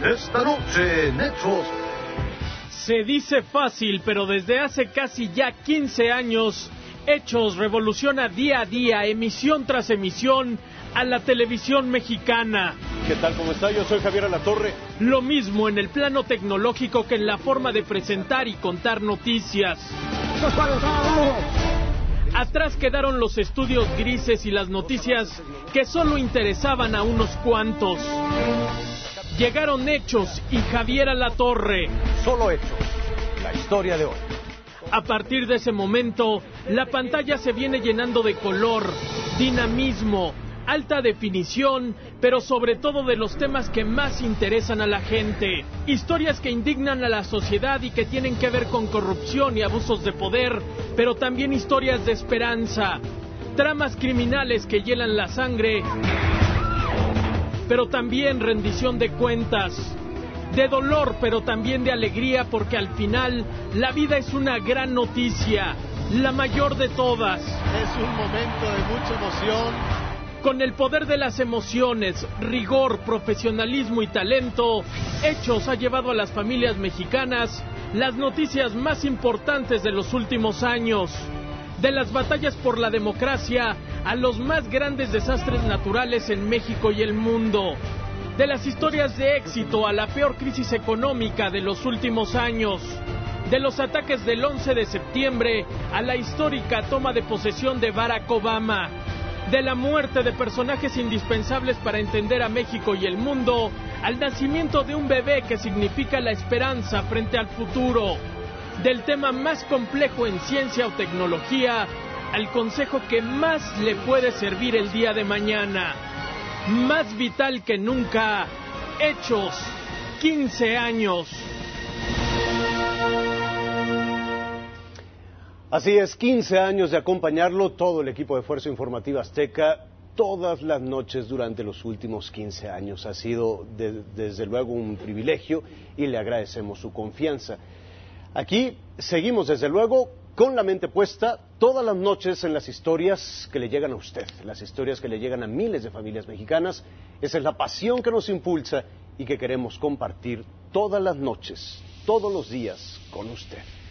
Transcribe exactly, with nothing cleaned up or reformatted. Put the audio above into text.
Esta noche en Hechos. Se dice fácil, pero desde hace casi ya quince años, Hechos revoluciona día a día, emisión tras emisión, a la televisión mexicana. ¿Qué tal? ¿Cómo está? Yo soy Javier Alatorre. Lo mismo en el plano tecnológico que en la forma de presentar y contar noticias. Atrás quedaron los estudios grises y las noticias que solo interesaban a unos cuantos. Llegaron Hechos y Javier Alatorre. Solo Hechos, la historia de hoy. A partir de ese momento, la pantalla se viene llenando de color, dinamismo, alta definición, pero sobre todo de los temas que más interesan a la gente. Historias que indignan a la sociedad y que tienen que ver con corrupción y abusos de poder, pero también historias de esperanza. Tramas criminales que hielan la sangre, pero también rendición de cuentas. De dolor, pero también de alegría, porque al final la vida es una gran noticia, la mayor de todas. Es un momento de mucha emoción. Con el poder de las emociones, rigor, profesionalismo y talento, Hechos ha llevado a las familias mexicanas las noticias más importantes de los últimos años. De las batallas por la democracia a los más grandes desastres naturales en México y el mundo. De las historias de éxito a la peor crisis económica de los últimos años. De los ataques del once de septiembre a la histórica toma de posesión de Barack Obama. De la muerte de personajes indispensables para entender a México y el mundo, al nacimiento de un bebé que significa la esperanza frente al futuro. Del tema más complejo en ciencia o tecnología, al consejo que más le puede servir el día de mañana. Más vital que nunca, Hechos, quince años. Así es, quince años de acompañarlo, todo el equipo de Fuerza Informativa Azteca, todas las noches durante los últimos quince años. Ha sido de, desde luego un privilegio y le agradecemos su confianza. Aquí seguimos desde luego con la mente puesta todas las noches en las historias que le llegan a usted, las historias que le llegan a miles de familias mexicanas. Esa es la pasión que nos impulsa y que queremos compartir todas las noches, todos los días con usted.